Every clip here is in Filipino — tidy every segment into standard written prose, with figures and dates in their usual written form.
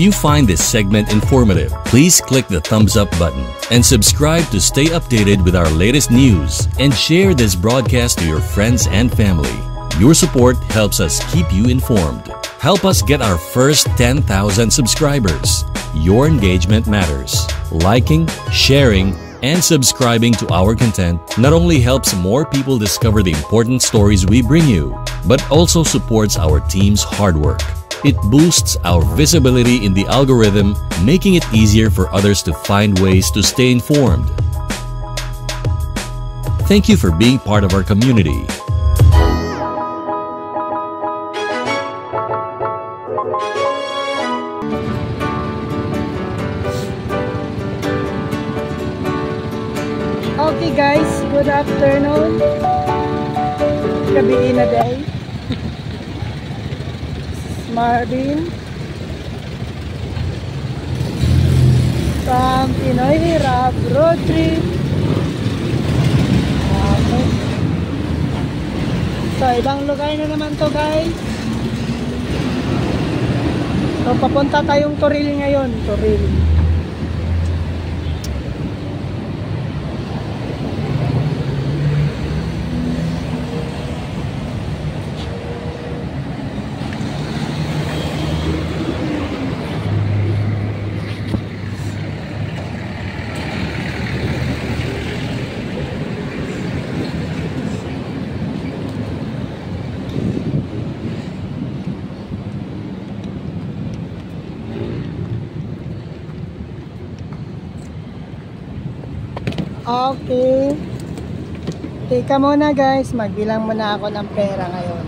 If you find this segment informative, please click the thumbs up button and subscribe to stay updated with our latest news, and share this broadcast to your friends and family. Your support helps us keep you informed. Help us get our first 10,000 subscribers. Your engagement matters. Liking, sharing, and subscribing to our content not only helps more people discover the important stories we bring you, but also supports our team's hard work. It boosts our visibility in the algorithm, making it easier for others to find ways to stay informed. Thank you for being part of our community. Okay guys, good afternoon. Gabi na day. Marvin from Pinoy road trip. Okay. So ibang lugar na naman to guys. So papunta tayong Toril ngayon, Toril. Okay. Teka muna guys, magbilang muna ako ng pera ngayon.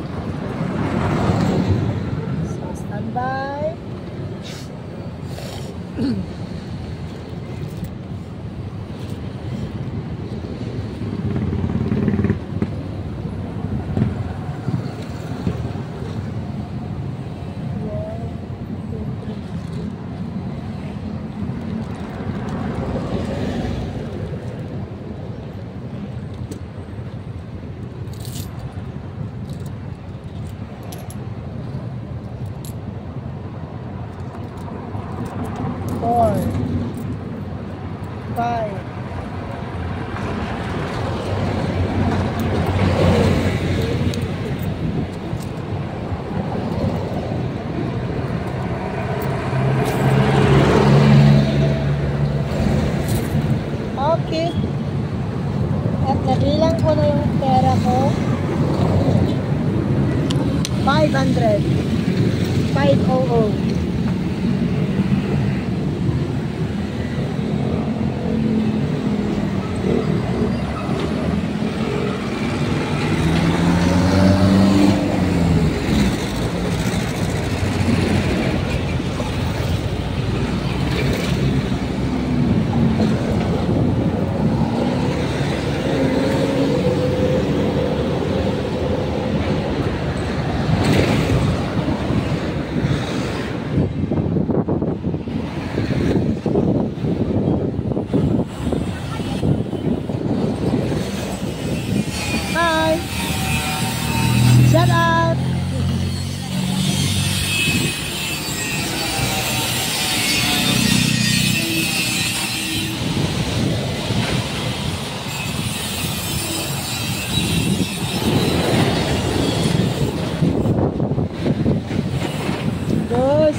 So, standby. Four, five, okay. At nabilang ko na yung pera ko. 500. 500. Shut up! Dos.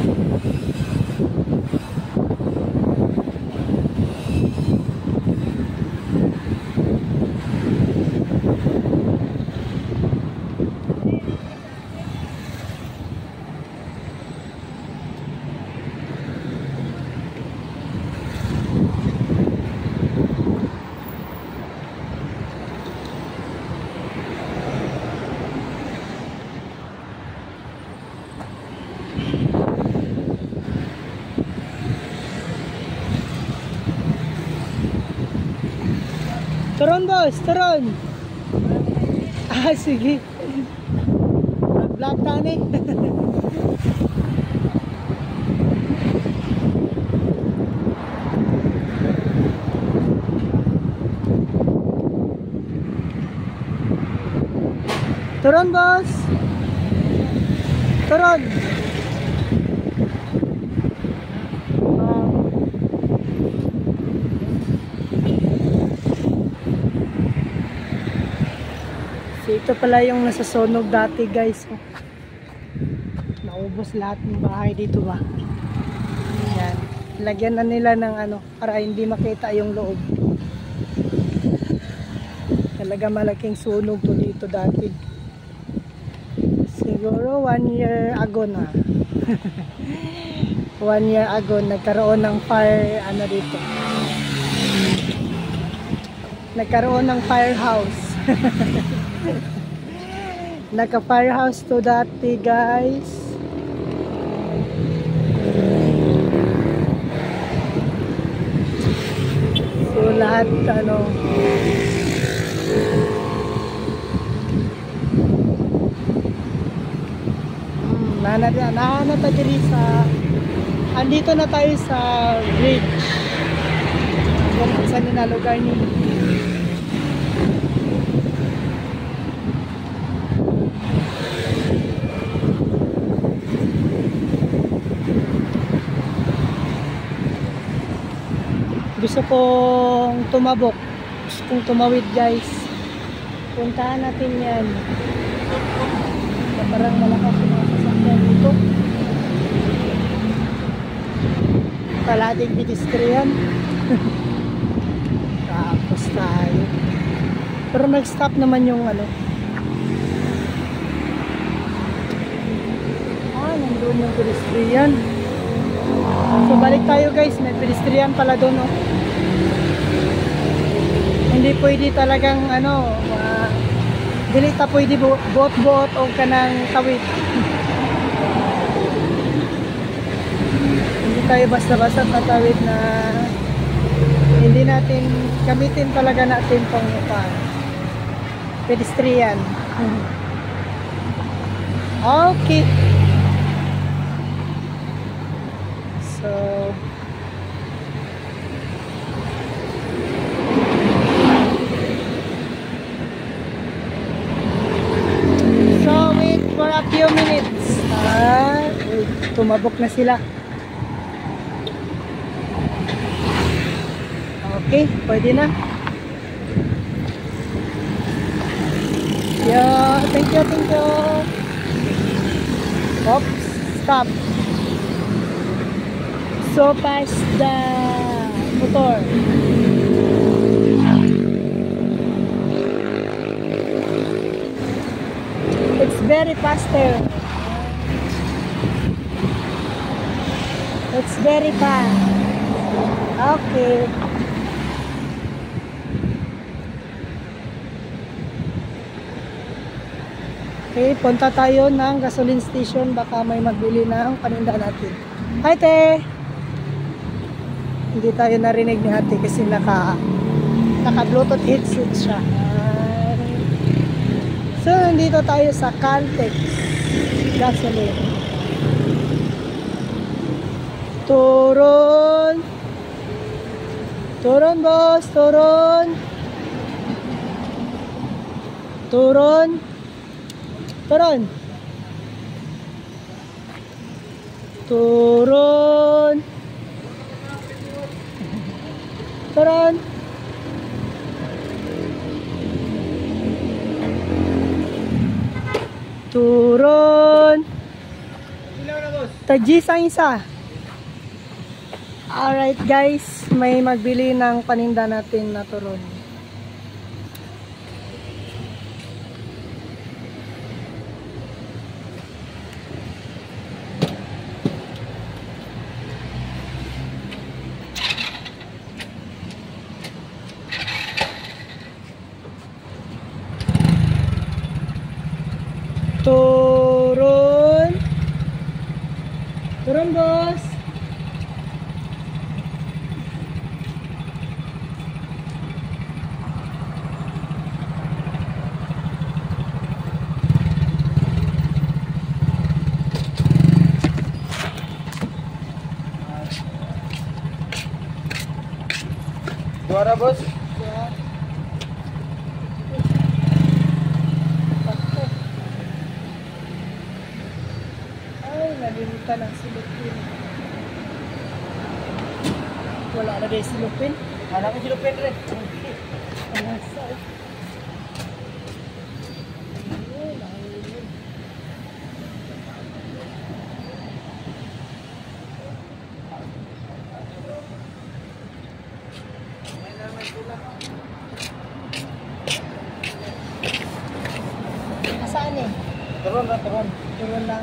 Turon boss, turon. Ah, sige. Nag-vlog ka ni. Turon boss. Turon. Ito pala yung nasusunog dati guys. Naubos lahat ng bahay dito ba. Yan. Lagyan na nila ng ano para hindi makita yung loob. Talaga malaking sunog to dito dati. Siguro 1 year ago na. 1 year ago nagkaroon ng fire ano dito. Nagkaroon ng firehouse. Naka-firehouse to dati guys. So lahat ano nahanap diri sa andito na tayo sa bridge. Saan na lugar ni gusto kong tumabok, gusto kong tumawid guys. Puntahan natin yan. Parang malakas yung mga sasakyan dito. Palating pedestrian. Tapos tayo. Pero nag-stop naman yung ano. Nandun yung pedestrian. So balik tayo guys, may pedestrian pala doon oh. Hindi pwede talagang ano, dili ta pwede bot-bot o kanang tawid. Hindi tayo basta-basta tatawid na hindi natin gamitin talaga natin tong pedestrian. Okay. So wait for a few minutes. Tumabok na sila. Okay, pwede na. Yeah, thank you. Oops, stop. So past the motor. It's very faster. It's very fast. Okay. Okay, punta tayo ng gasoline station. Baka may magbili ng paninda natin. Hi, te! Hindi tayo narinig ni ate kasi naka-bluetooth headset siya. So, nandito tayo sa Caltex gasoline. Turon! Turon, boss! Turon! Turon! Turon! Turon! Turon! Turon! Tagji sa isa. Alright guys, may magbili ng paninda natin na turon. Turon. Turon, boss. Suara, bos. Nalimutan ang silupin. Wala na rin silupin. Anak ko silupin rin. Saan eh? Turun na, turun. Turon lang.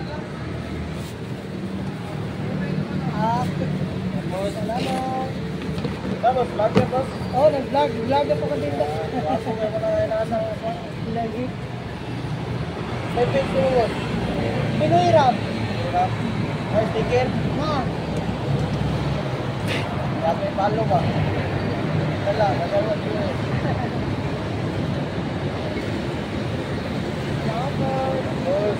Okay. Boss. Salamat. Tapos, vlog yan, boss. Oh, nag-vlog. Vlog ako kanina. Kaso may mga inasang boss. Lagi. May page mo, boss. Pinoy rap. Hirap. May sticker. Ha? Dati palo ba? Wala, nagawin ko eh. Boss.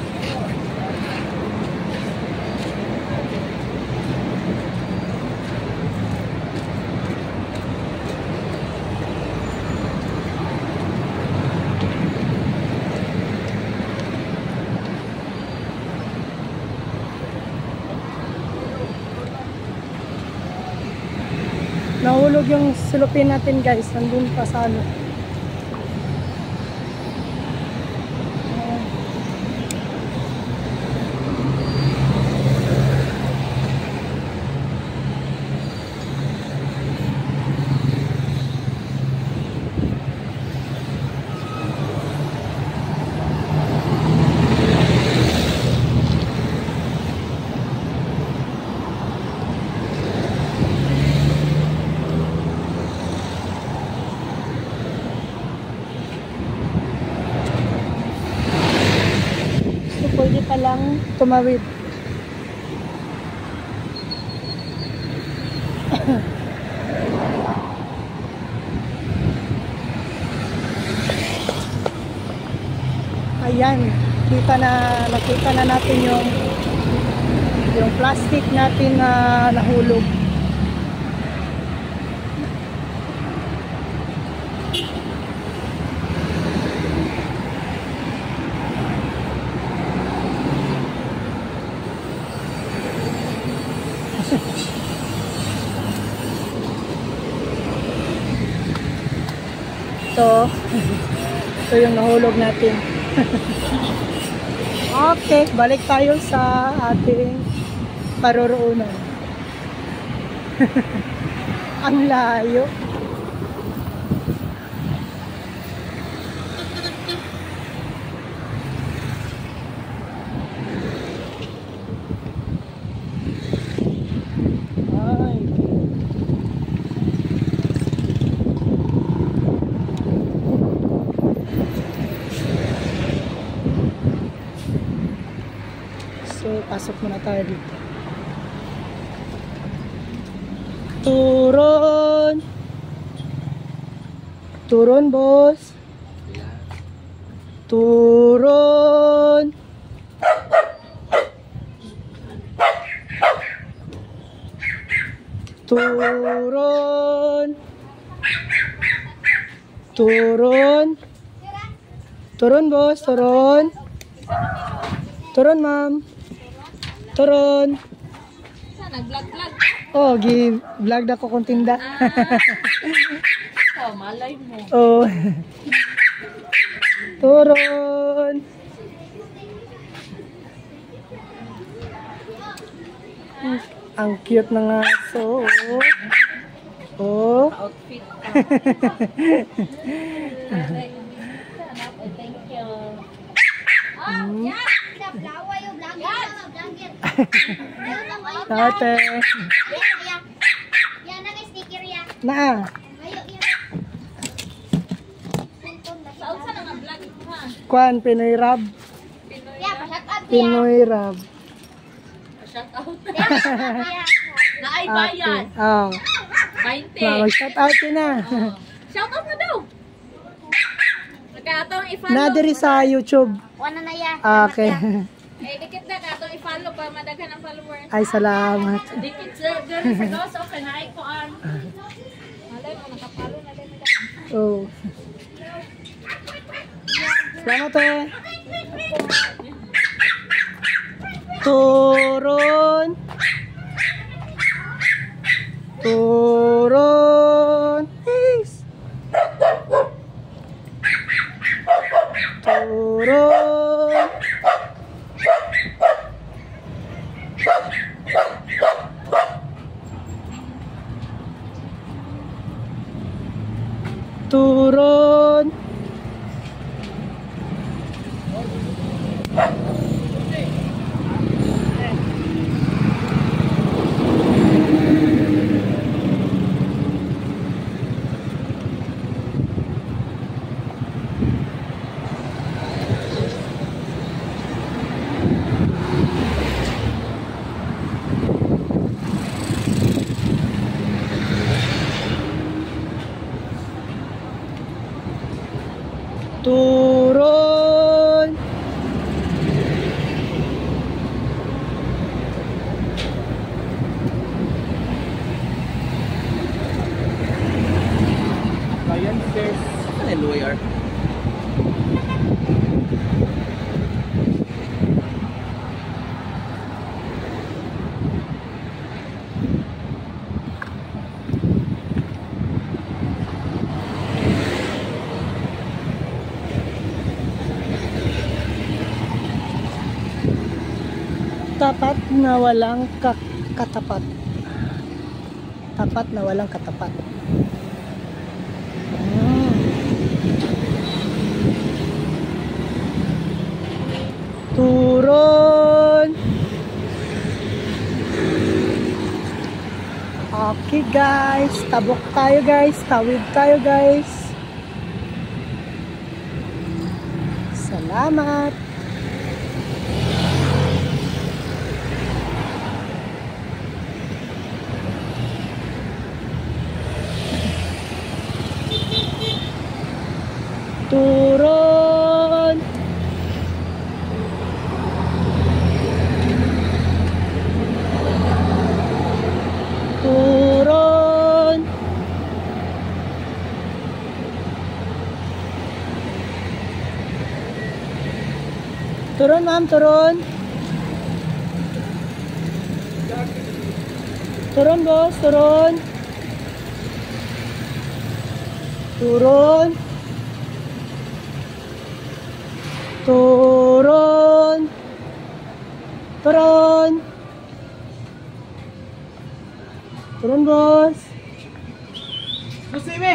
Nahulog yung silupin natin guys. Nandun pa sa ano. Pwede palang tumawid. Ayan, nakita na natin yung plastic natin na nahulog. Ito yung nahulog natin. Okay, balik tayo sa ating paroroonan. Ang layo. So, pasok muna tayo dito. Turon! Turon, boss! Turon! Turon! Turon! Turon, boss! Turon! Turon, ma'am! Turon. Nag-vlog-vlog. Oh, vlog na ko kung tinda. Oh, malay mo. Oh. Turon. Ang cute ng aso. Oh. Outfit. Thank you. Ate. Yan ang sticker ya. Na. Ayo ya. Saan sa nga vlog ha? Kwan, Pinoy Rab. Ya, pa-shout out ya. Pinoy Rab. Shout out. Ya. Na ay bayan. Oh. 20. Mag-shout out yun na. Shout out na daw. Nagkatong i-follow. Nadiri sa YouTube. Wala na ya. Okay. Eh, dikit na katong i-follow para madaghan ang followers. Ay, salamat. Dikit sa diri sa dos o kanay ko an. Malay mo nakapalo na din nila. Oh. Salamat eh. Turon. Turon. Yes. Turon. Turon. Turon. Ayan, sis. Ano lawyer? Tapat na walang katapat. Tapat na walang katapat. Turon. Okay guys, tabok tayo guys, tawid tayo guys. Salamat. Turon. Turon. Turon ma'am, turon. Turon boss, turon. Turon. Turon. Turon. Turon boss. Musime!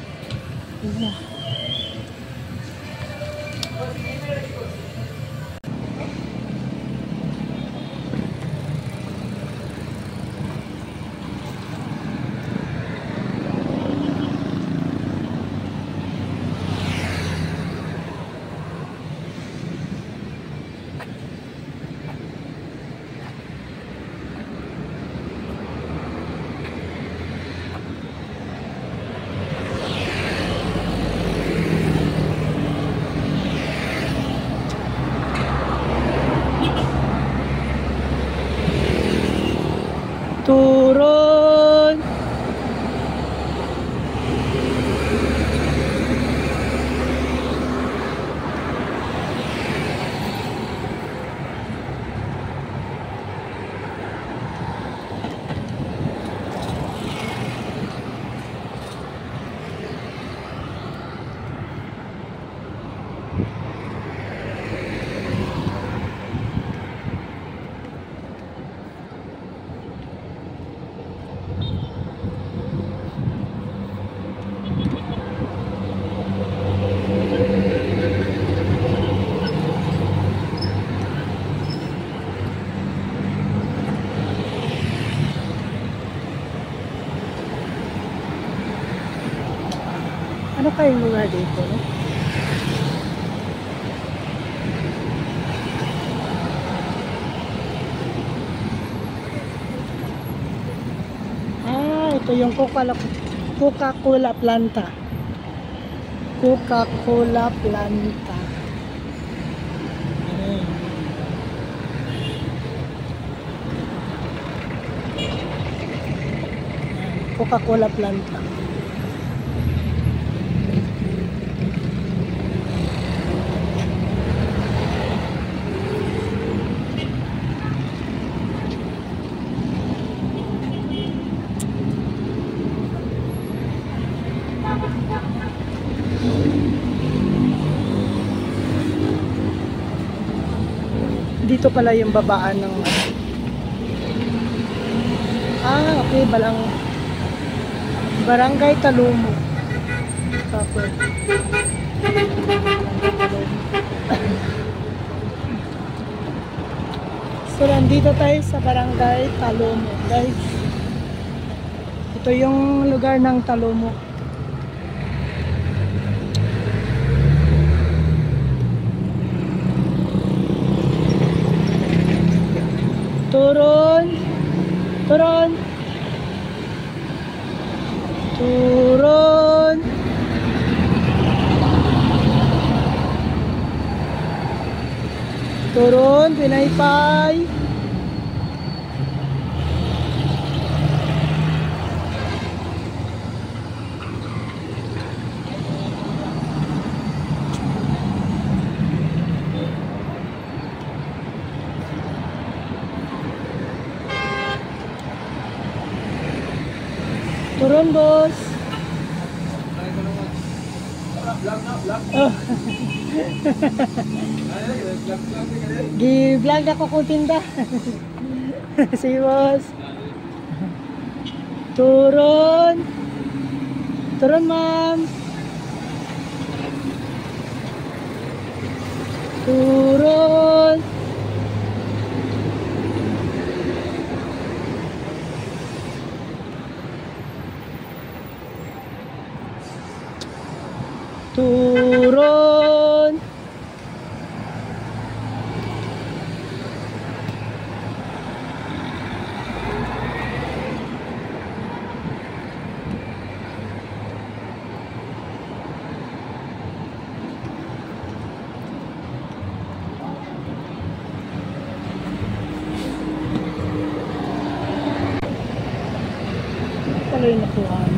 Turon. Ano kayong lugar dito? No? Ito yung Coca-Cola planta. Coca-Cola planta. Coca-Cola planta. Dito pala yung babaan ng okay, Barangay Talumo. kapit. So, nandito tayo sa barangay Talomo, guys. Ito yung lugar ng Talomo. Turon. Turon. Turon. Turon, pinaypay. Turon, boss. Oh. Gi-vlog ako kung tinda. Si boss. Turon. Turon, ma'am. Turon. Turon. Pala yung nakuha mo.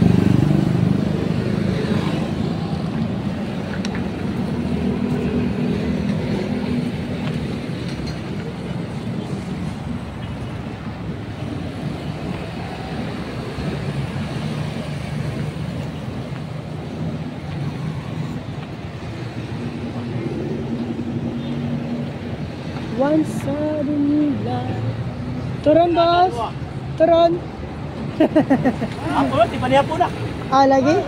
One sudden light. Turon, boss. Turon. Ako, di pa niya po na. Ah, lagi?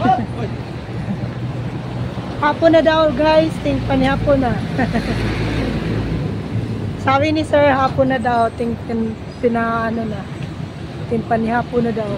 Hapon na daw, guys. Ting panihapon na. Sabi ni sir, hapon na daw. Ting pinaano na. Ting panihapon na daw.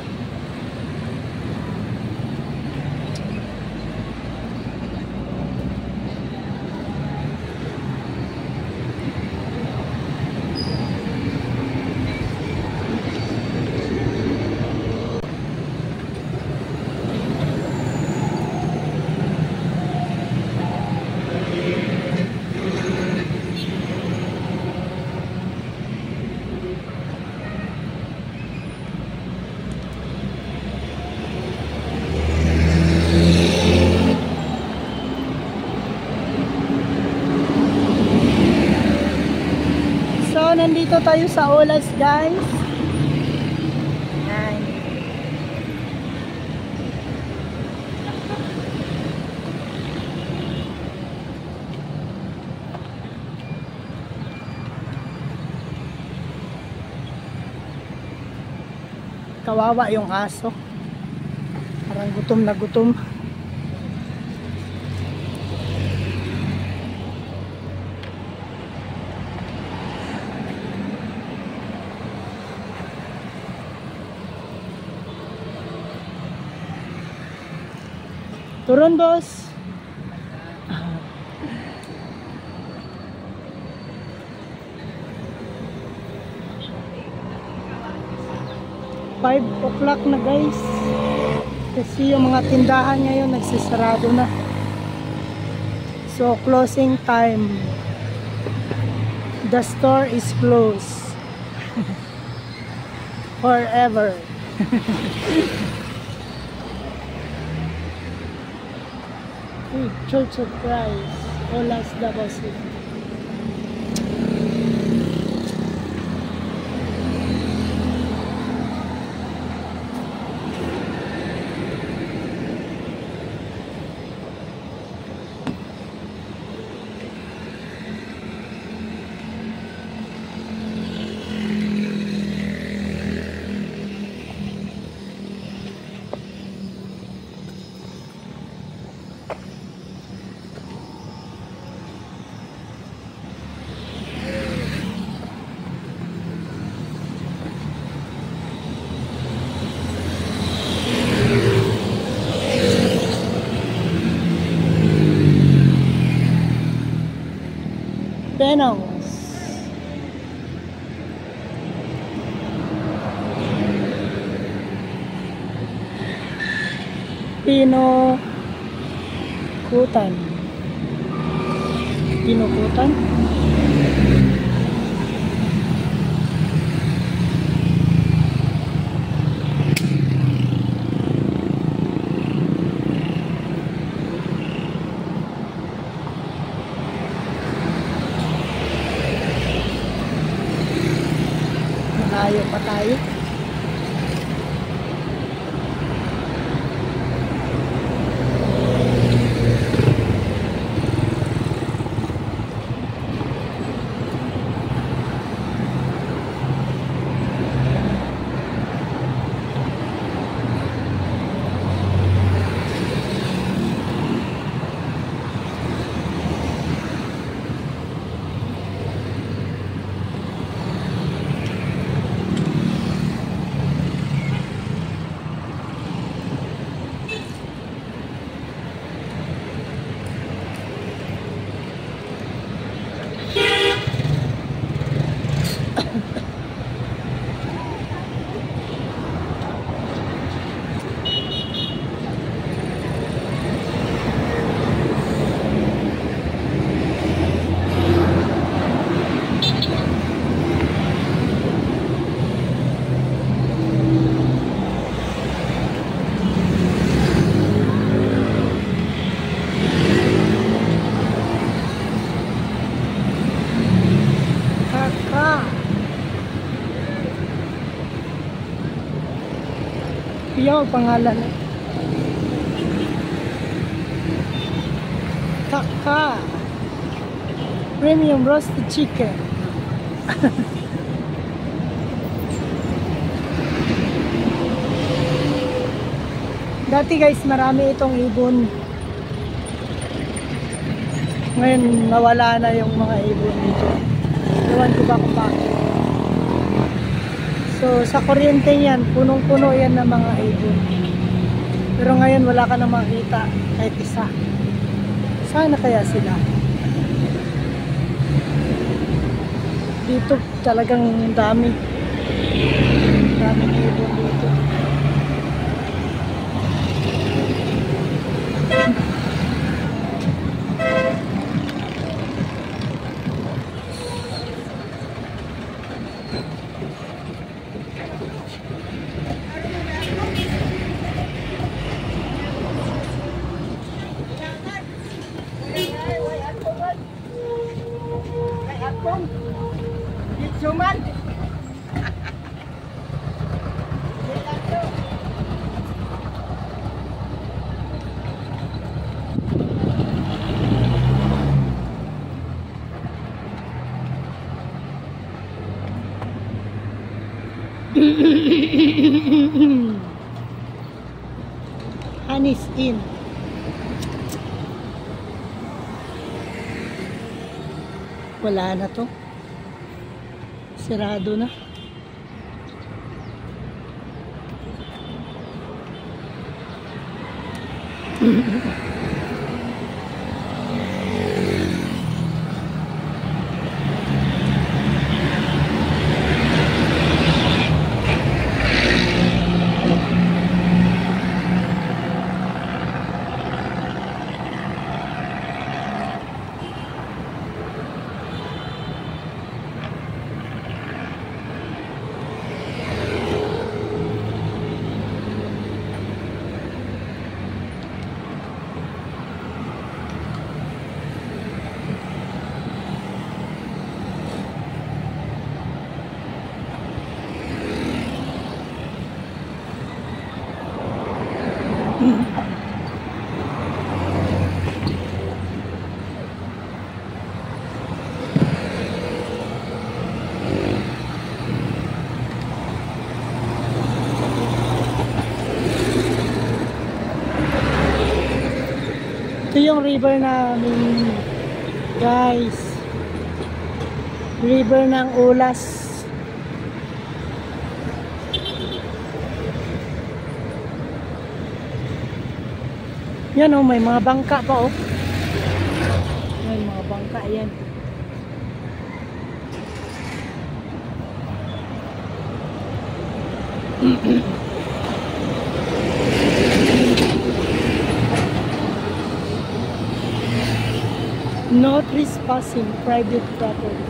So, nandito tayo sa Ulas, guys. Yan. Kawawa yung aso. Parang gutom na gutom. Turon, boss. Five o'clock na, guys. Kasi yung mga tindahan ngayon nagsisarado na. So, closing time. The store is closed. Forever. Church of Christ, Ulas, Davao City. Morenos. Pinokutan. Pinokutan. Malayo pa tayo. Yung pangalan Kaka Premium Roasted Chicken. Dati guys, marami itong ibon. Ngayon nawala na yung mga ibon dito. Ewan ko ba kung bakit. So sa kuryente yan, punong-puno yan ng mga ibon. Pero ngayon wala ka na makita kahit isa. Sana kaya sila? Dito talagang dami. Daming ibon dito. Honey's in. Wala na to. Sirado na. Ito yung river namin, guys. River ng Ulas. Yan oh, may mga bangka pa oh. May mga bangka yan. No trespassing, private property.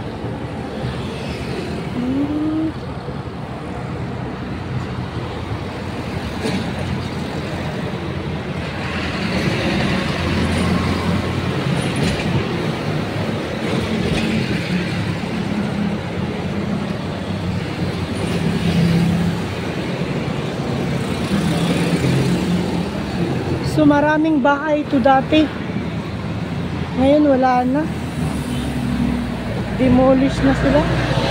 So maraming bahay ito dati. Ngayon wala na. Demolish na sila.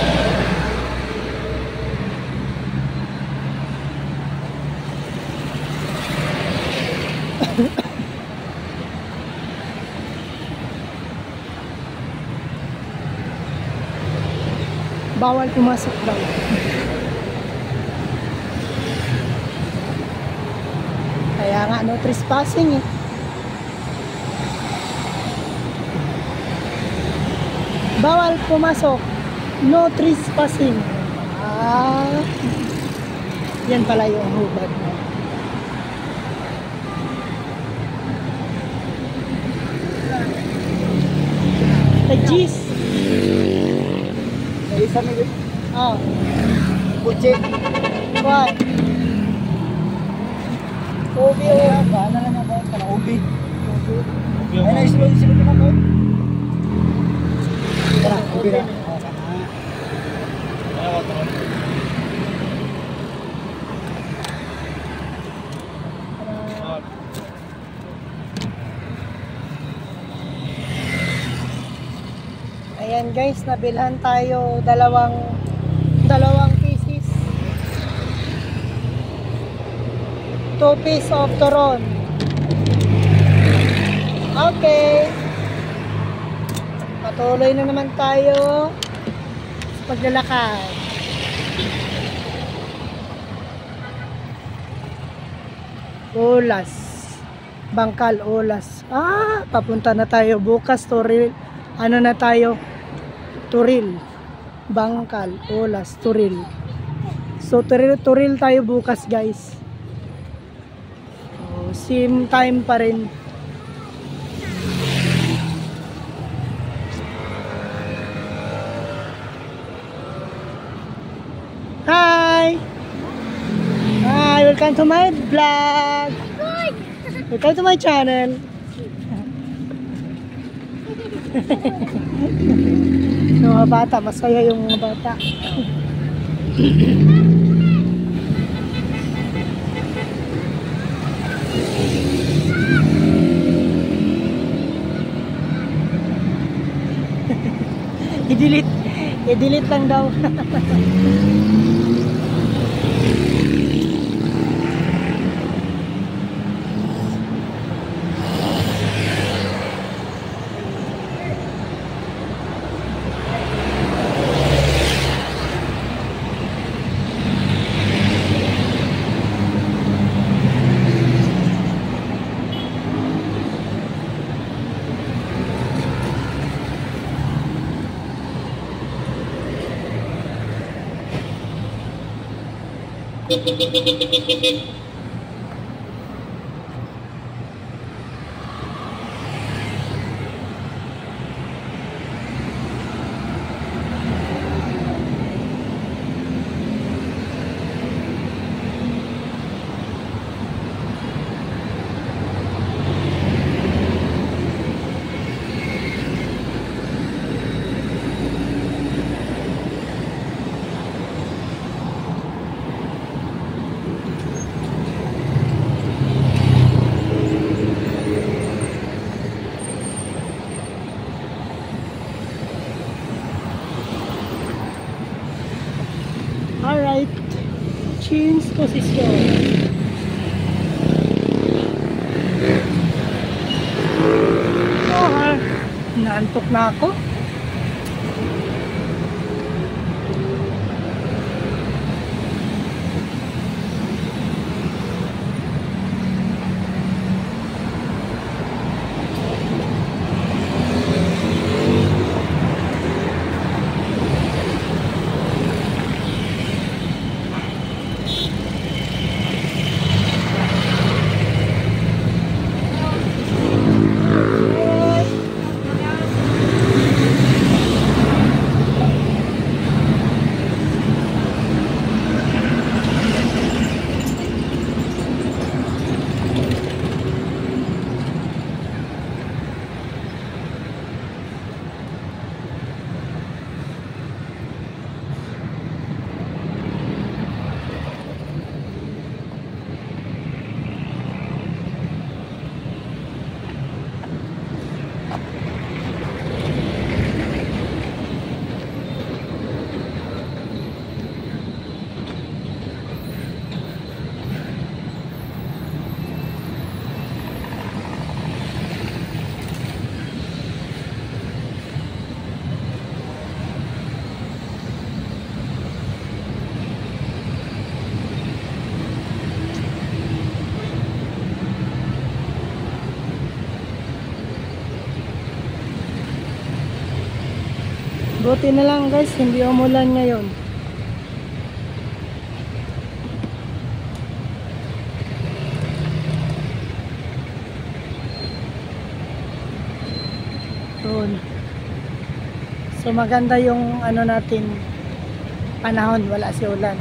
Bawal pumasok daw. Kaya nga no trespassing eh. Bawal pumasok. No trespassing. Yan pala yung hubad. Jeez. Isa na yun. Kutsi. What? Ubi o yan. Bahala lang ako. Kana ubi. Ay na isulong na ako. Tara, ubi na. Ayan guys, nabilhan tayo dalawang pieces. 2 piece of turon. Okay. Patuloy na naman tayo sa paglalakad. Ulas. Bangkal, Ulas. Papunta na tayo bukas. Turil. Ano na tayo? Turil. Bangkal, Ulas, Turil. So, Turil tayo bukas, guys. So, same time pa rin. Hi! Hi! Welcome to my vlog! Welcome to my channel! Yung mga bata, masaya yung mga bata. I-delete lang daw. Alright, change position. Naantok na ako. Buti na lang guys, hindi umulan ngayon. Yun. So maganda yung ano natin, panahon, wala si ulan.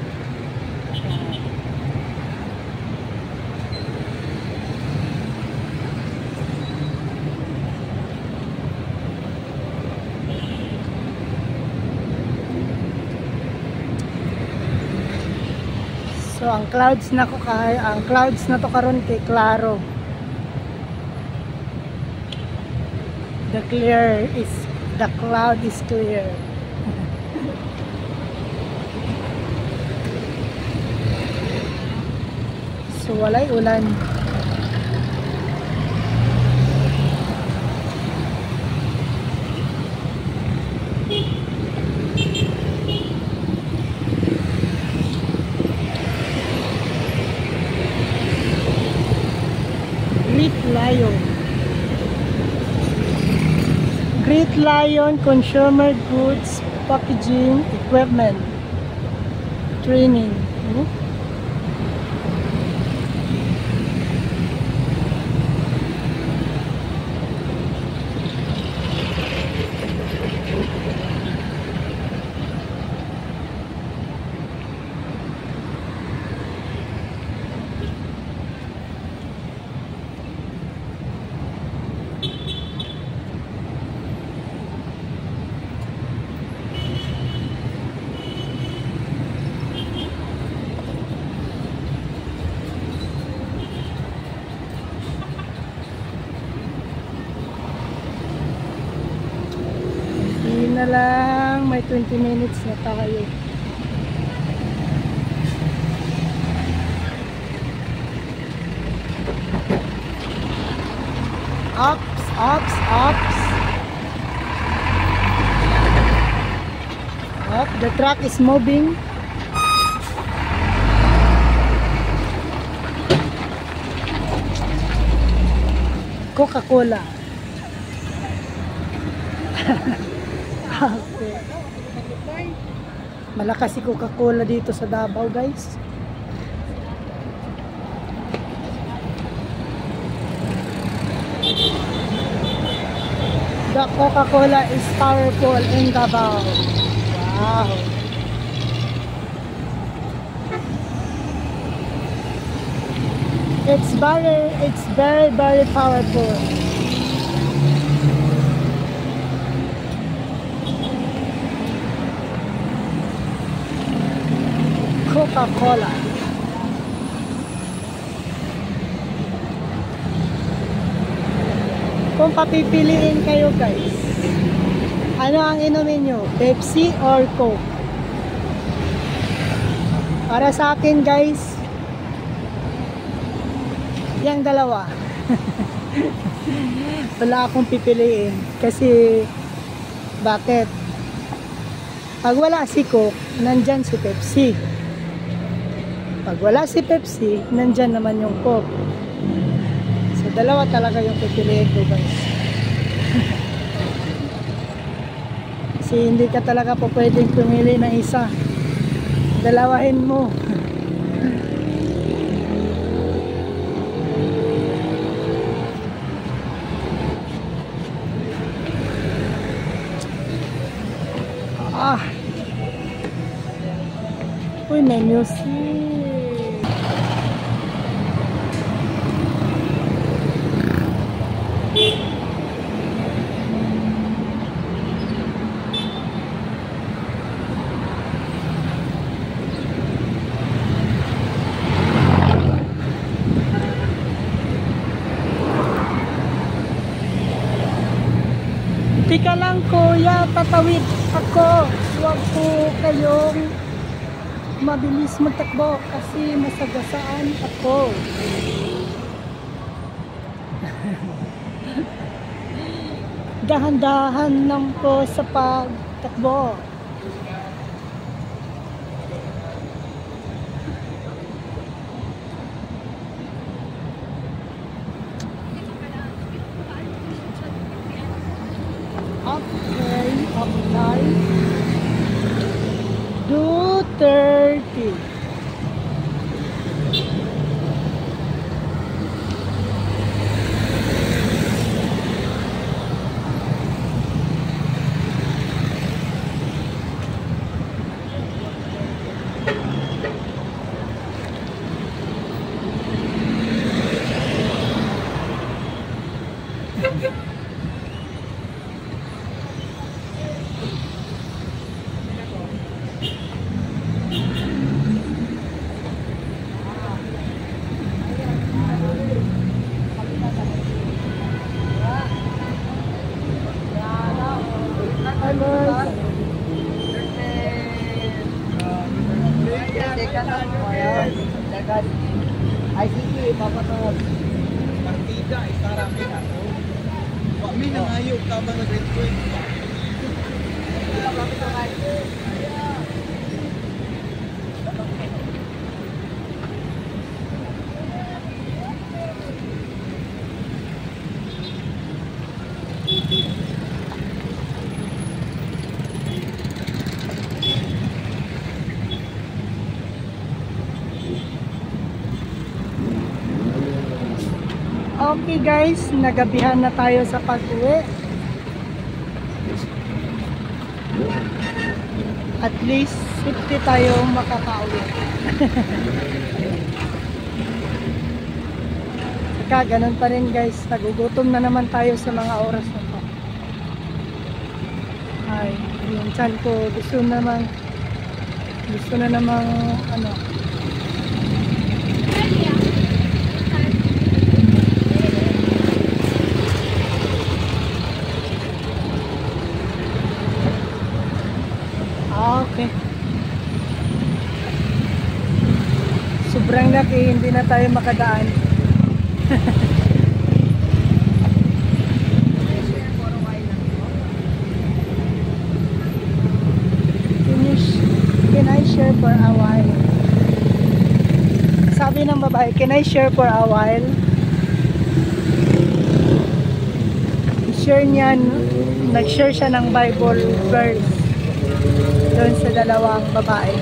So ang clouds na to karon kay klaro. The cloud is clear. So walay ulan. Great Lion Consumer Goods Packaging Equipment Training. Na lang, may 20 minutes na tayo. Ups. Up, the truck is moving. Coca-Cola. Okay. Malakas si Coca-Cola dito sa Davao, guys. The Coca-Cola is powerful in Davao. Wow. It's very powerful. Coca-Cola. Kung papipiliin kayo guys, ano ang inumin nyo? Pepsi or Coke? Para sa akin guys, yung dalawa. Wala akong pipiliin. Kasi, bakit? Pag wala si Coke, nandyan si Pepsi. Pag wala si Pepsi, nandyan naman yung Coke. So, dalawa talaga yung pipiliin ko guys. Kasi hindi ka talaga po pwedeng pumili ng isa. Dalawahin mo. Uy, may music. Tika lang kuya, tatawid ako. Huwag po kayong mabilis magtakbo kasi masagasaan ako. Dahan-dahan lang po sa pagtakbo. Apply. Duterte. Hi, boss. Ay, sige, papatos. Partida, istarami na to. Kami nang ayaw ka ba na grade 12? Okay guys, nagabihan na tayo sa pag-uwi. At least 50 tayo makakauwi. Saka ganun pa rin guys, nagugutom na naman tayo sa mga oras na to. Ay, yung tiyan ko gusto na namang ano. Okay. Sobrang laki, hindi na tayo makadaan. Can I share for a while? Sabi ng babae, can I share for a while? Share niya, nag-share siya ng Bible verse doon sa dalawang babae.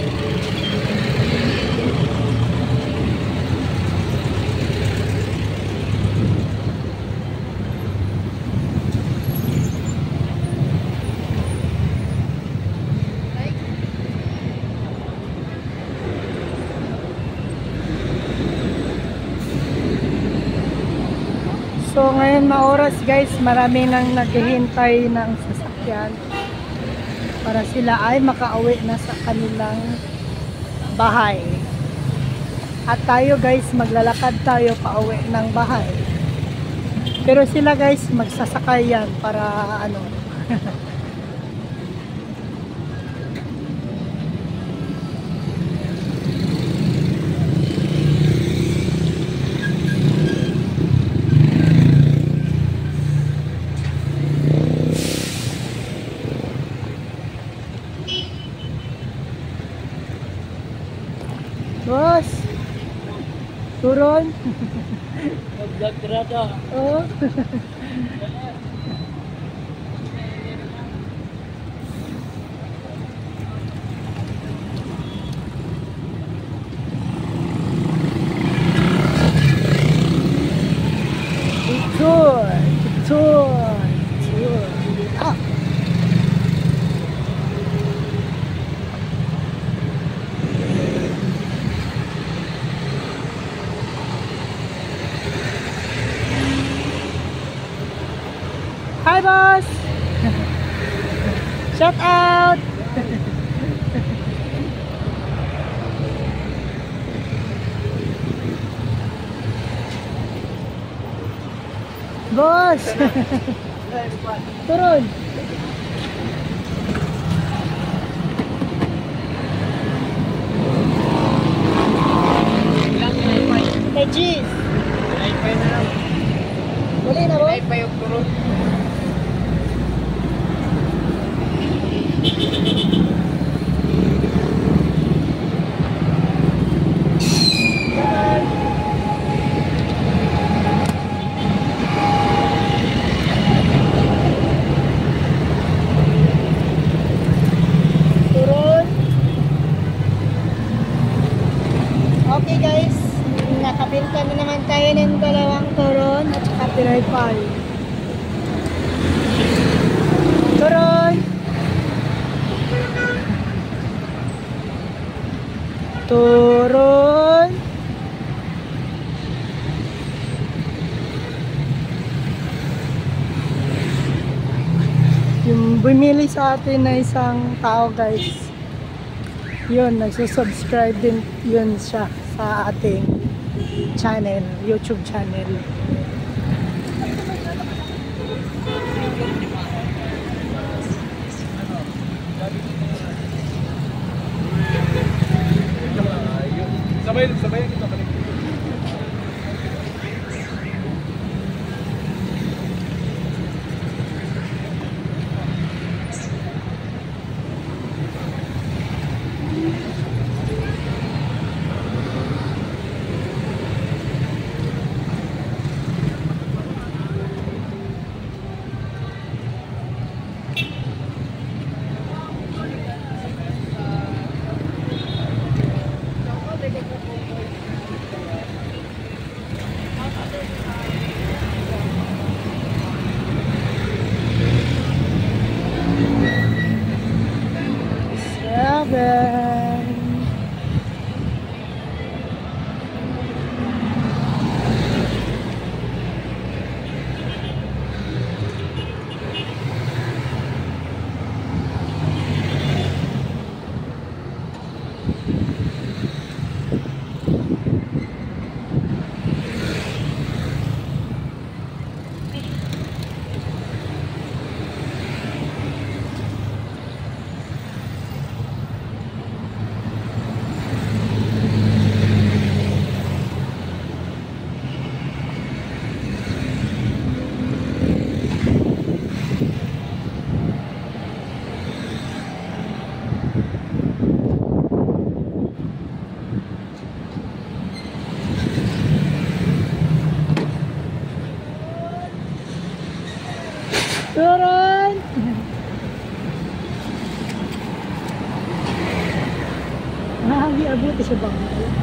So ngayon maoras guys, marami nang naghihintay ng sasakyan para sila ay makauwi na sa kanilang bahay. At tayo guys, maglalakad tayo pauwi ng bahay. Pero sila guys, magsasakay yan para ano. Boss, turun. Nagdagrada. Oh. Tour. Ah. Hi boss. Shout out. Boss. Turun. Kay cheese. Naipay na lang. Dali na boss. Naipay yung turun. Pinoy pie. Turon! Turon! Yung bumili sa atin na isang tao guys, yun, nagsusubscribe din yun siya sa ating channel, YouTube channel. Sabay kita balik. Turun! Abot siya bang?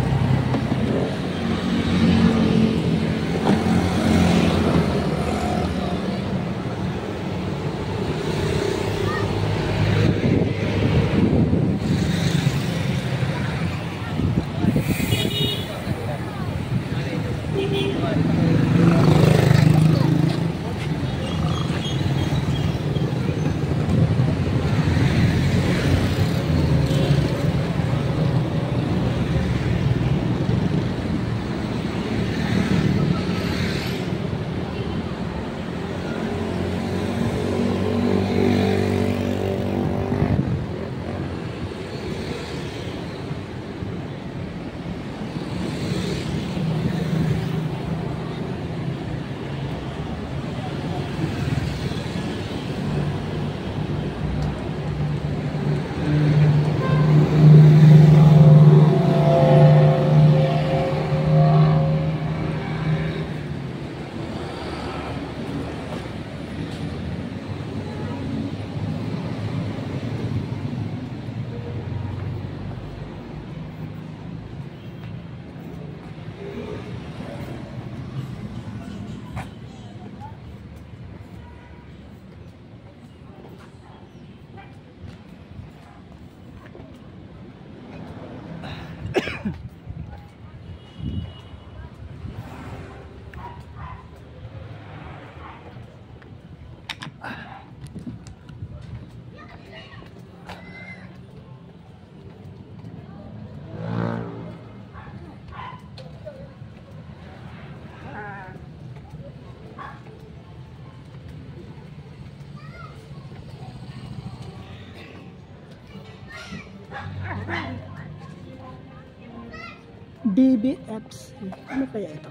BBFC. Ano kaya ito?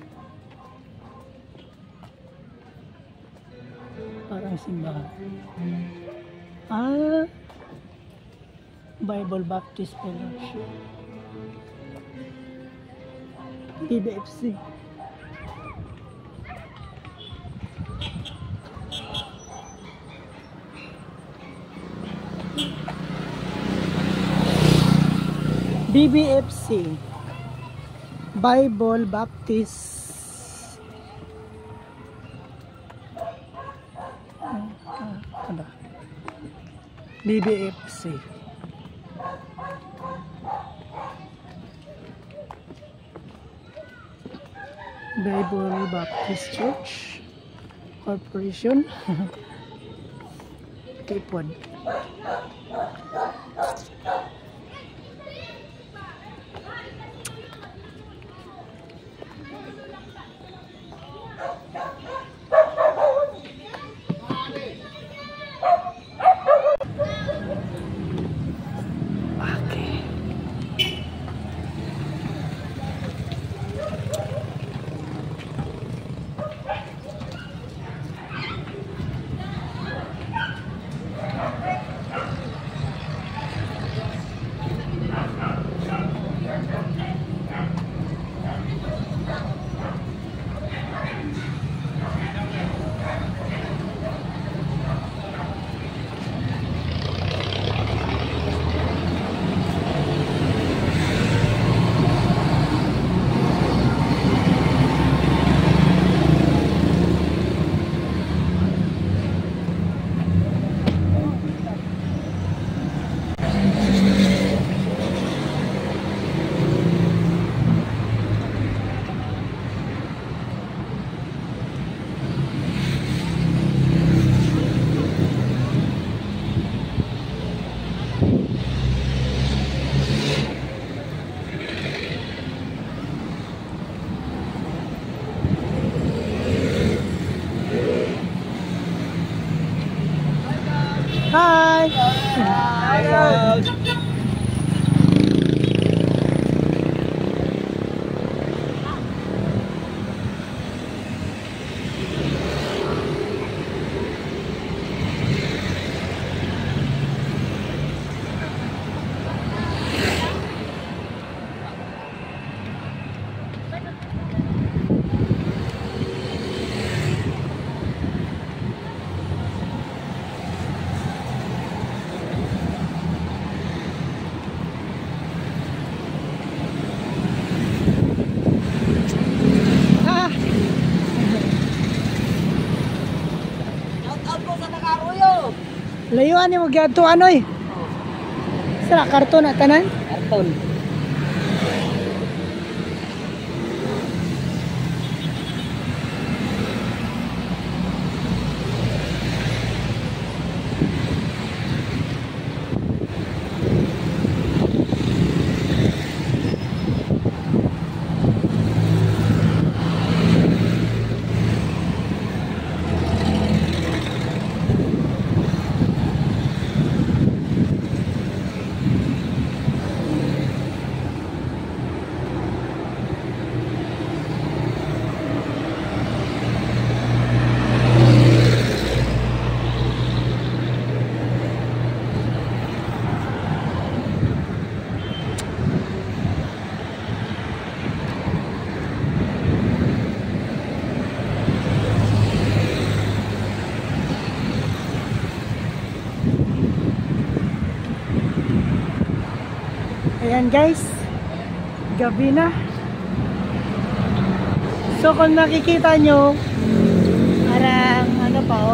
Parang simbahan. Bible Baptist Fellowship. BBFC. BBFC. Bible Baptist Ano? BBFC. Bible Baptist Church Corporation. Tipon. Okay. Hi. Hi, Ah, Shout out po sa Nakaruyo. layuan ni mo gyadto anoy. Sira karton na tanan. Karton. Ayan guys, gabi na. So kung nakikita nyo, parang ano pa oh,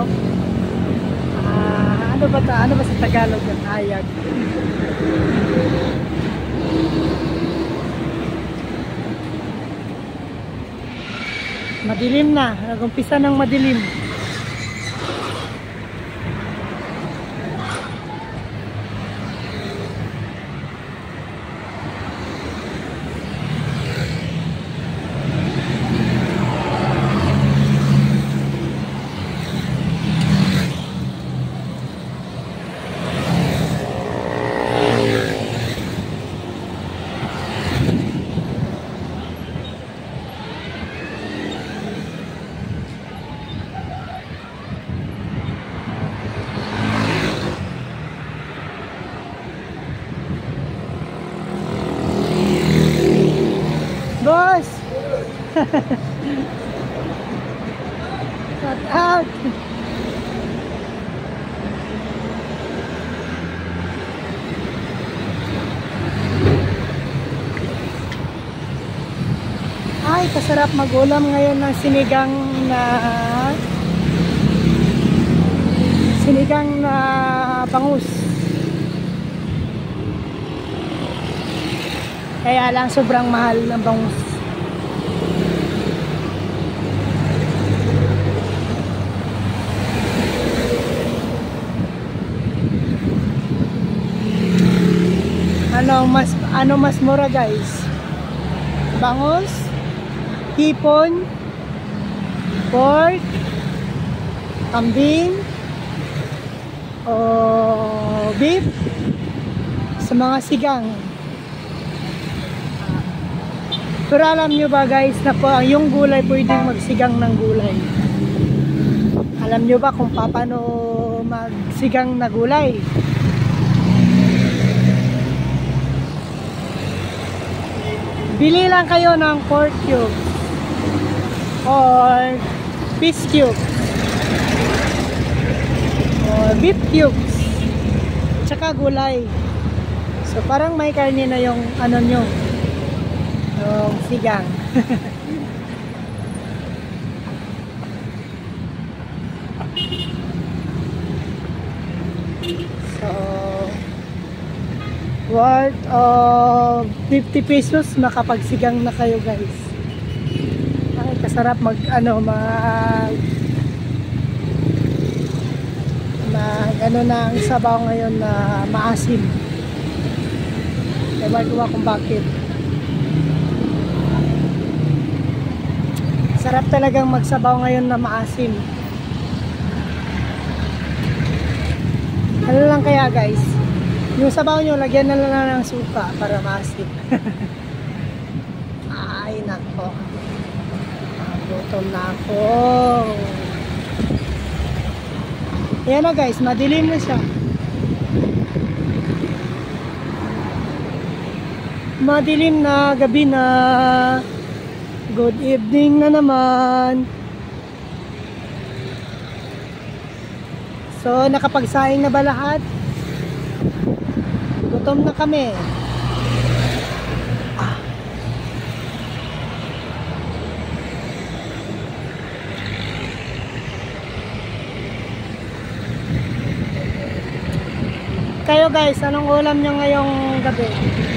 ano ba sa Tagalog yung hayag? Madilim na, nag-umpisa ng madilim. Boss! Shut out! Ay, kasarap mag-ulam ngayon ng sinigang na bangus. Kaya lang sobrang mahal ng bangus. Ano mas mura guys? Bangus, hipon, pork, kambing, o beef, sa mga sigang. Pero alam nyo ba guys na po yung gulay pwedeng magsigang ng gulay? Alam nyo ba kung paano magsigang na gulay? Bili lang kayo ng pork cube or fish cube or beef cubes tsaka gulay. So parang may karne na yung ano nyo, yung sigang. So worth of 50 pesos makapagsigang na kayo guys. Ay kasarap mag na ang sabaw ngayon na maasim. Ewan ko kung bakit. Sarap talagang magsabaw ngayon na maasim. Ano lang kaya guys, yung sabaw nyo lagyan na lang ng suka para maasim. Ay nako, gutom na ako. Ayan na guys, madilim na siya. Madilim na, gabi na. Good evening na naman. So, nakapagsaing na ba lahat? Gutom na kami. Kayo guys, anong ulam nyo ngayong gabi?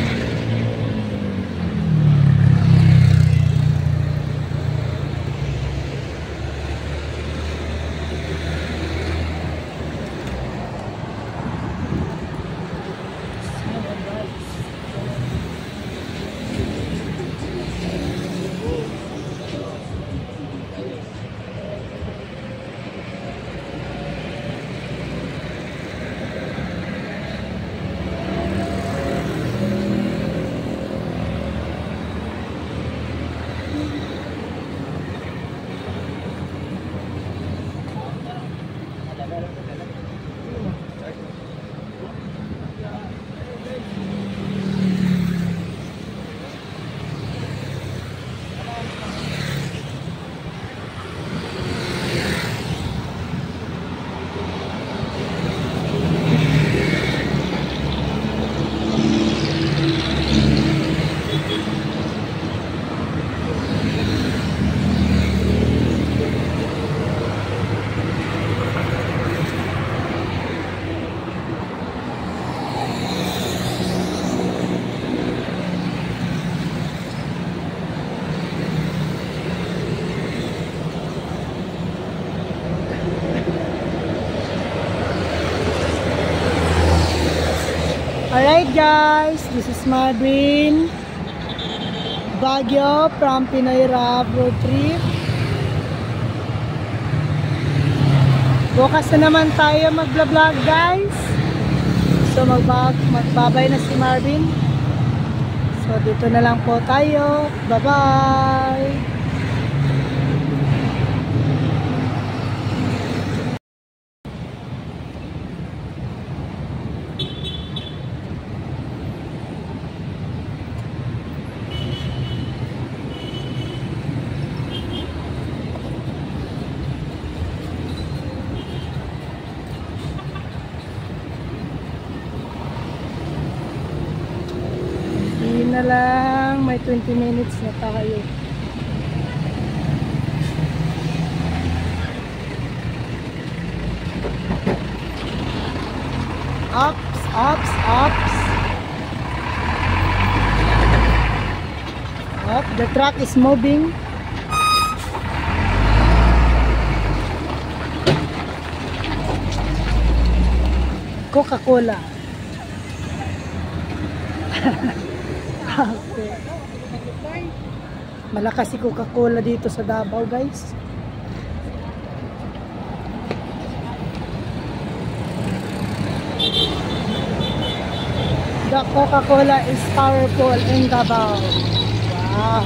Alright guys, this is Marvin Baguio from Pinoy road trip. Bukas na naman tayo mag-vlog guys. So magbabay na si Marvin. So dito na lang po tayo. Bye bye. Na lang, may 20 minutes na tayo. Ups, ups, ups. Up, the truck is moving. Coca-Cola. Okay. Malakas si Coca-Cola dito sa Davao, guys. The Coca-Cola is powerful in Davao. Wow.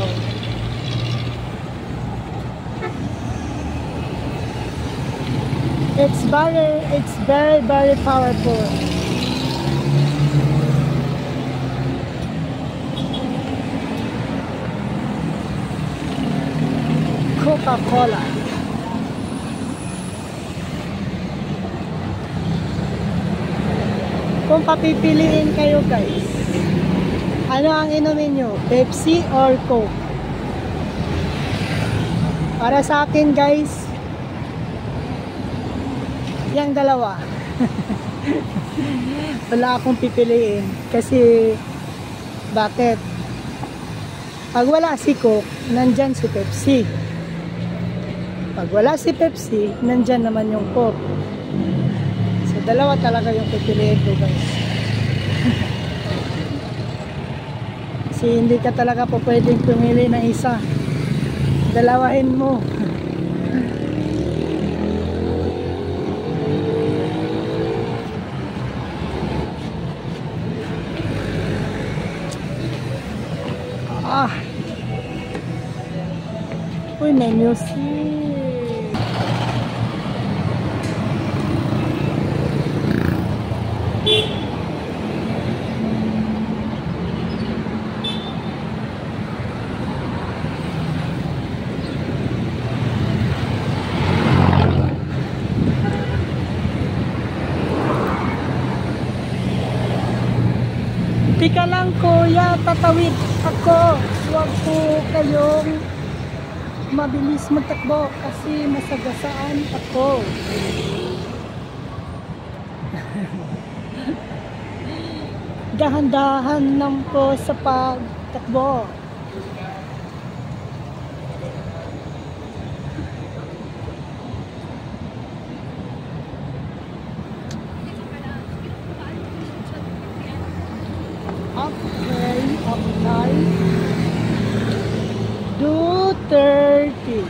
It's very powerful. Coca-Cola. Kung papipiliin kayo, guys, ano ang inumin nyo? Pepsi or Coke? Para sa akin, guys, yung dalawa. Wala akong pipiliin. Kasi, bakit? Pag wala si Coke, nandyan si Pepsi. Pag wala si Pepsi, nandyan naman yung Coke. So, dalawa talaga yung pipiliin ko, guys. Kasi hindi ka talaga po pwedeng pumili ng isa. Dalawahin mo. Uy, may music. Tika lang kuya, tatawid ako. Huwag po kayong mabilis magtakbo kasi masagasaan ako. Dahan-dahan lang po sa pagtakbo. Okay. 2:30.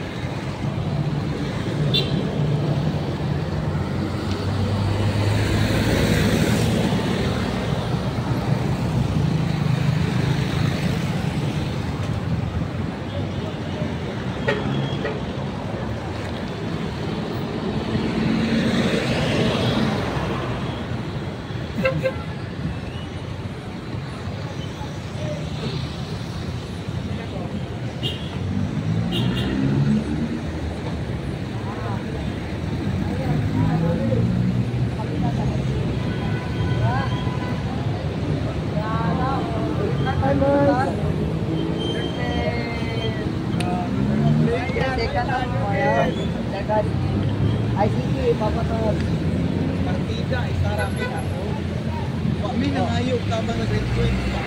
Ay, sige, papatos. Partida, isarami na to. Kami nangayo ka ba na grade 20 ba?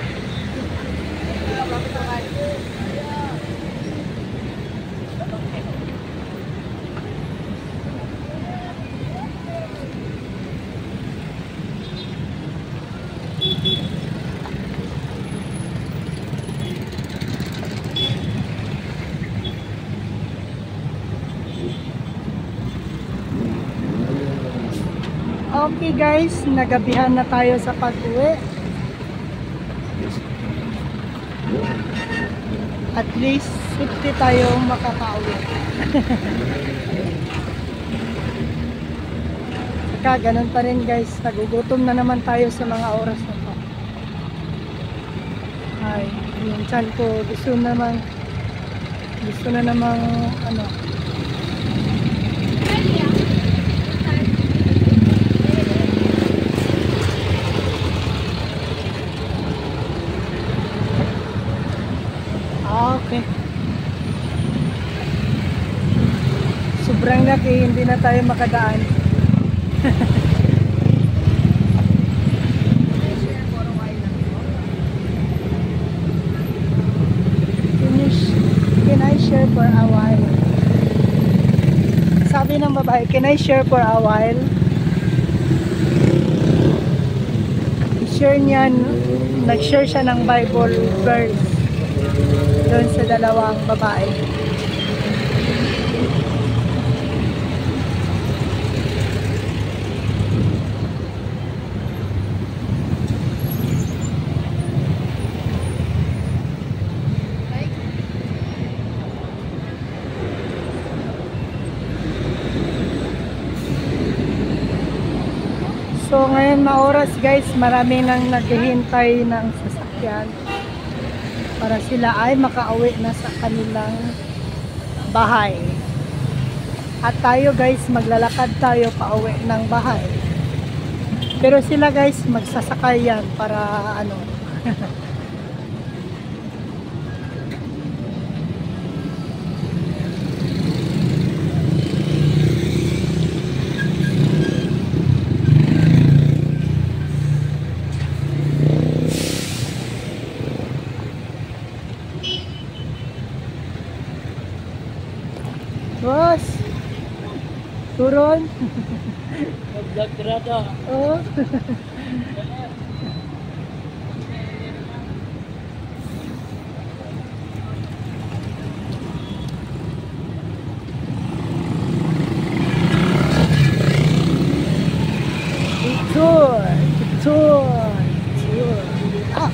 Okay guys, nagabihan na tayo sa pag-uwi. At least 50 tayong makakauwi. Saka ganun pa rin guys, nagugutom na naman tayo sa mga oras na to. Ay, yung tiyan ko gusto na namang ano. Okay. Sobrang laki, hindi na tayo makadaan. I share for a while? Sabi ng babae, can I share for a while? Share niya, nag-share siya ng Bible verse doon sa dalawang babae. So ngayon maoras guys, marami nang naghihintay ng sasakyan para sila ay makauwi na sa kanilang bahay. At tayo guys, maglalakad tayo pauwi ng bahay. Pero sila guys, magsasakay yan para ano. Boss, turon. Magdagrada. Oh. Tour. Ah.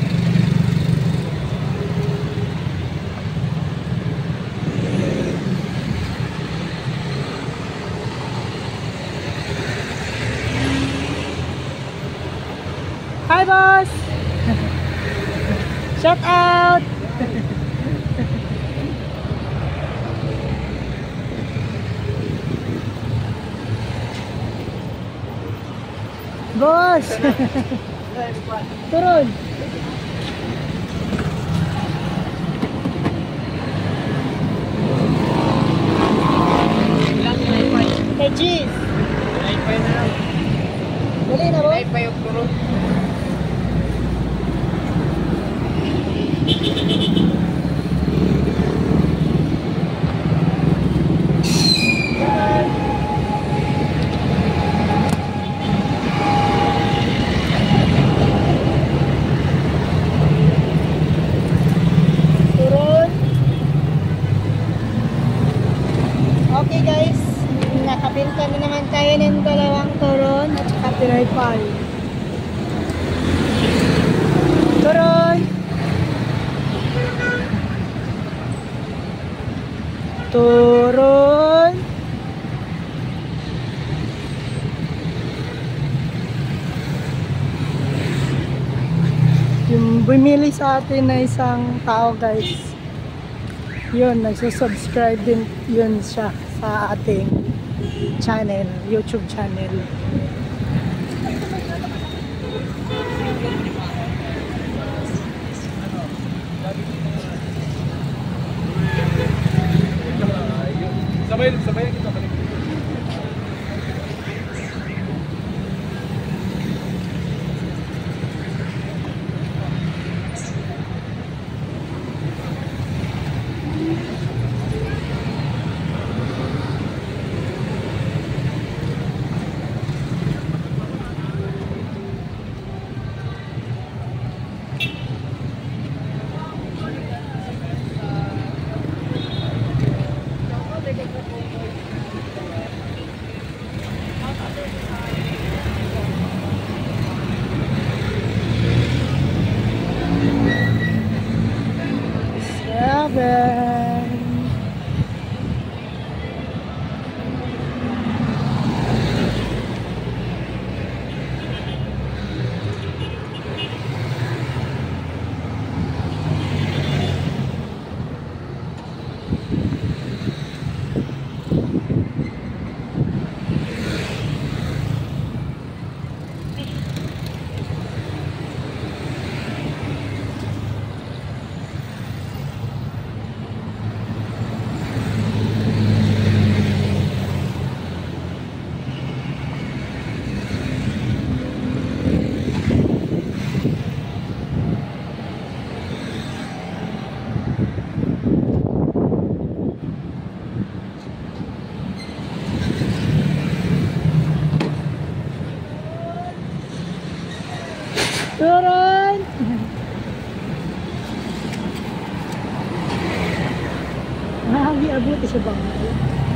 Hi boss! Shout out! Boss! Turun! Kay cheese! Dali na boss! Turun. Okay guys, nakabinta na naman tayo ng dalawang turon at saka Pinoy pie. Turon! Turon! Yung bumili sa atin na isang tao guys, yun, nagsusubscribe din yun siya sa ating channel, YouTube channel. Sabay kita balik. Turun! Abuti sa bangkal.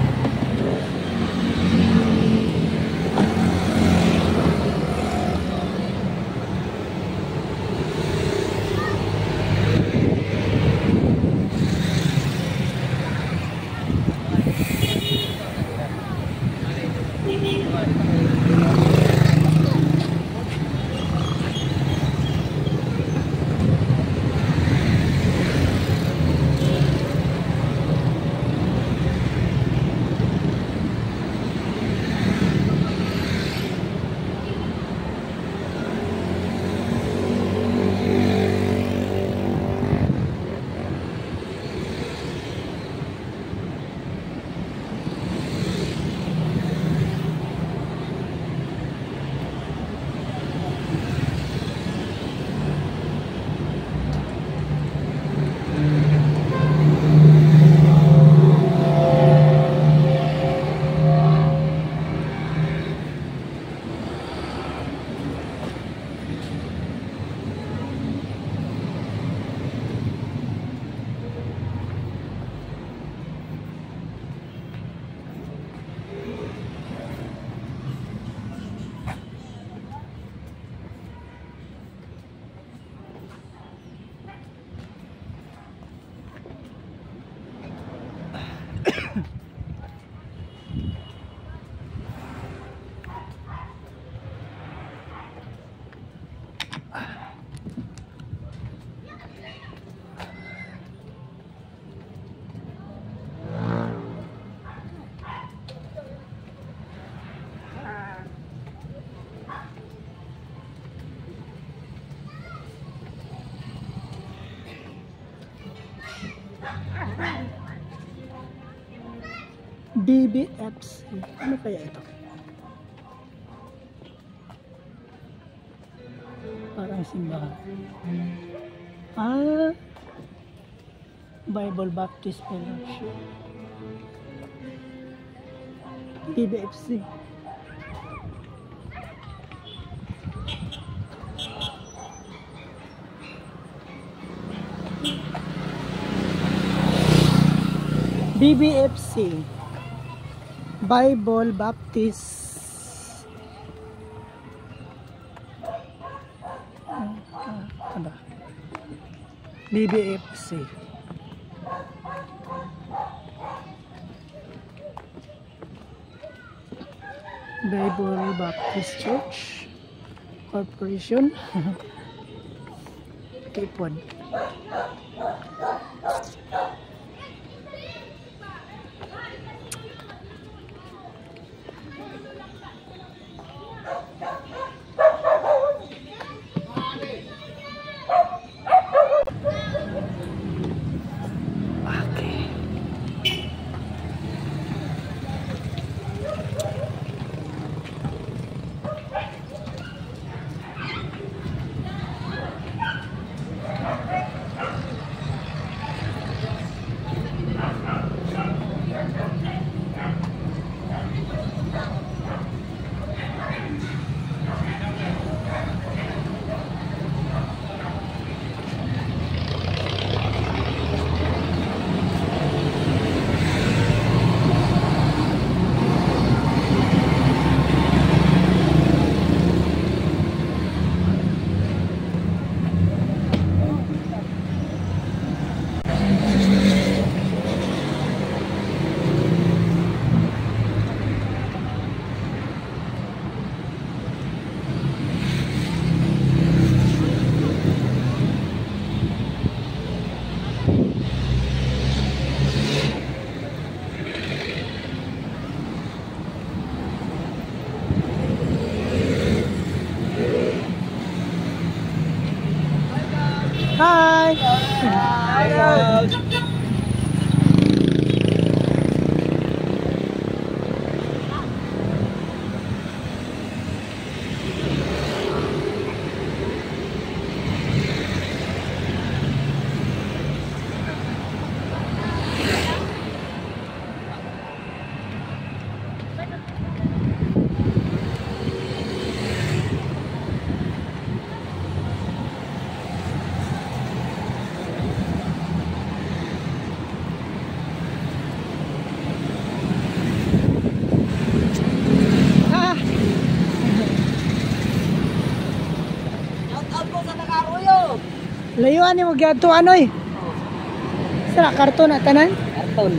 BBFC. Ano kaya ito? Parang simbahan. Bible Baptist Fellowship. BBFC. BBFC. Bible Baptist BBFC. Bible Baptist Church Corporation. Tipon. Hi. Hi. Layuan ni mo gyud to anoy. Sara karton na tanan. Karton.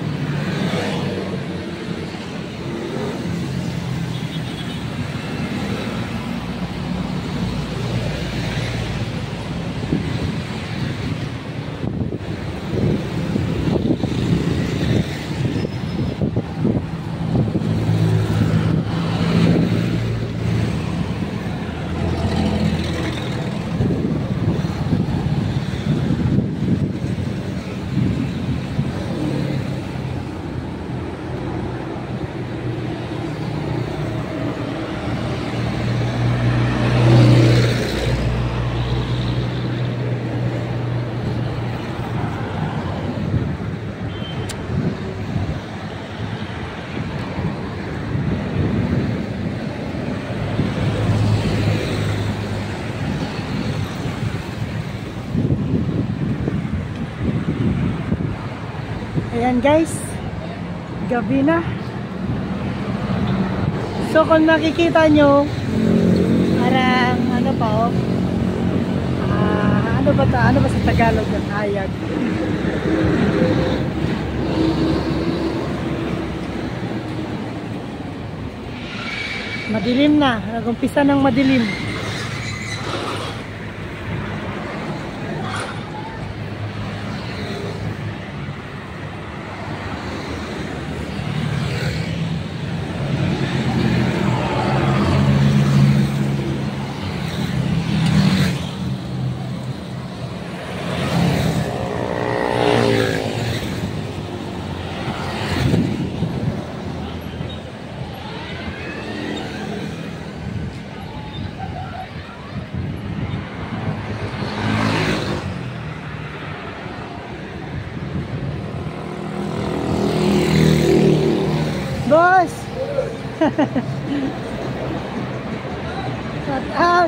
Ayan guys, gabi na. So kung nakikita nyo, parang ano pa oh, ano ba sa Tagalog ng hayag? Madilim na, nag-umpisa ng madilim. Boss! Shut out!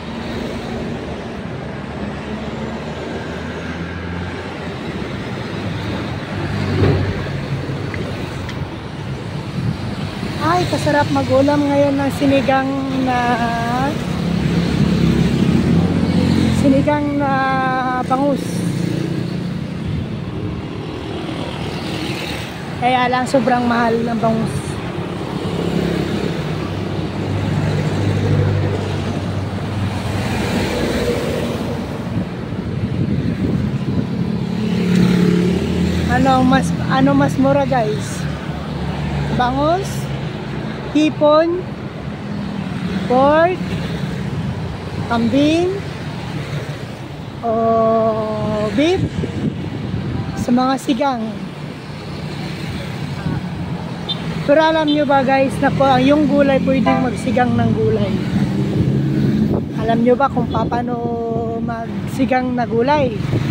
Ay, kasarap mag-ulam ngayon ng sinigang na bangus. Kaya lang sobrang mahal ng bangus. Ano mas mura guys? Bangus, hipon, pork, kambing, o beef, sa mga sigang. Pero alam nyo ba guys na yung gulay pwedeng magsigang ng gulay? Alam nyo ba kung paano magsigang na gulay?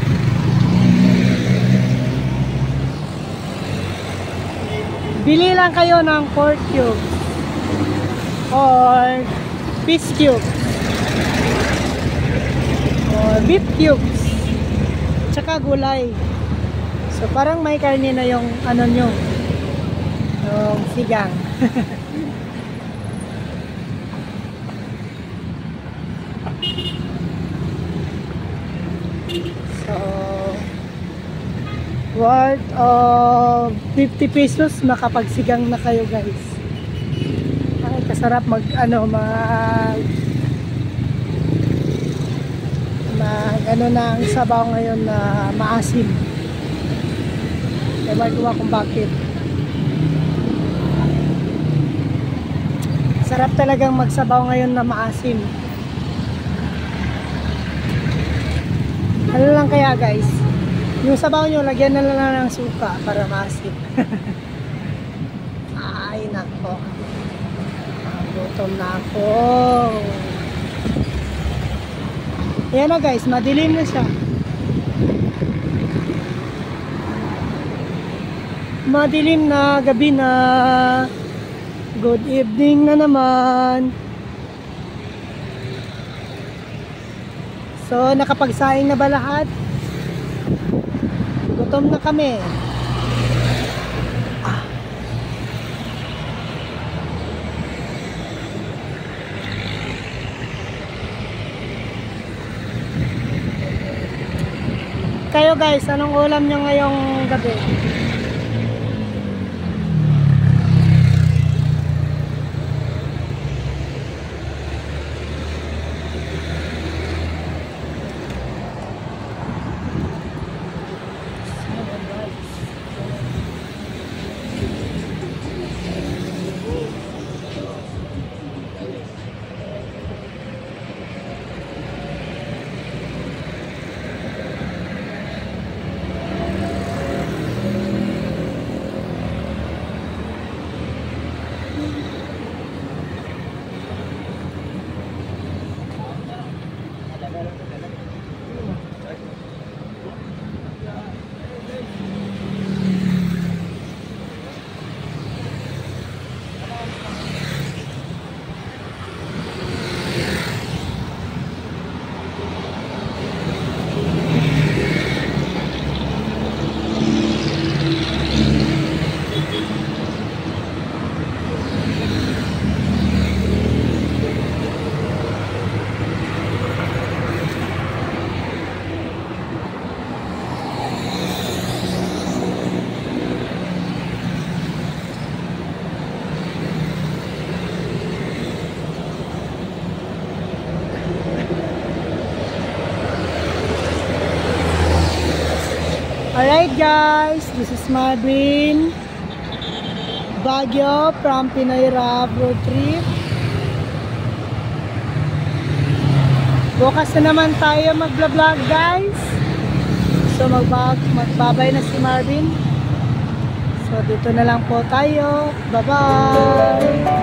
Bili lang kayo ng pork cubes or fish cubes or beef cubes tsaka gulay. So parang may karne na yung ano nyo, yung sigang. So worth of 50 pesos makapagsigang na kayo guys. Ay, kasarap mag na ang sabaw ngayon na maasim. Kaya magawa kung bakit. Sarap talagang magsabaw ngayon na maasim. Ano lang kaya guys, yung sabaw nyo lagyan na lang ng suka para maasim. Ay nako, gutom na ako. Ayan na guys, madilim na siya. Madilim na, gabi na. Good evening na naman. So, nakapagsaing na ba lahat? Gutom na kami. Kayo guys, anong ulam nyo ngayong gabi? Alright guys, this is Marvin Baguio from Pinoy road trip. Bukas na naman tayo mag-vlog guys. So magbabay na si Marvin. So dito na lang po tayo. Bye bye.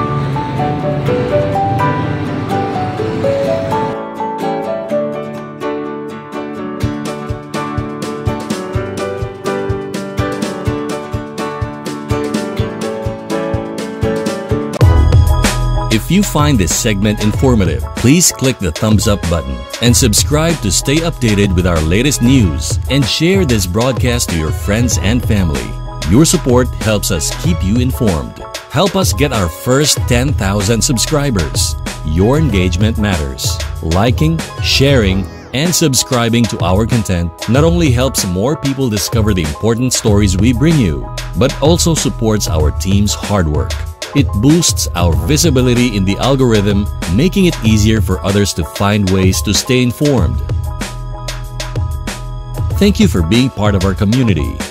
If you find this segment informative, please click the thumbs up button and subscribe to stay updated with our latest news, and share this broadcast to your friends and family. Your support helps us keep you informed. Help us get our first 10,000 subscribers. Your engagement matters. Liking, sharing, and subscribing to our content not only helps more people discover the important stories we bring you, but also supports our team's hard work. It boosts our visibility in the algorithm, making it easier for others to find ways to stay informed. Thank you for being part of our community.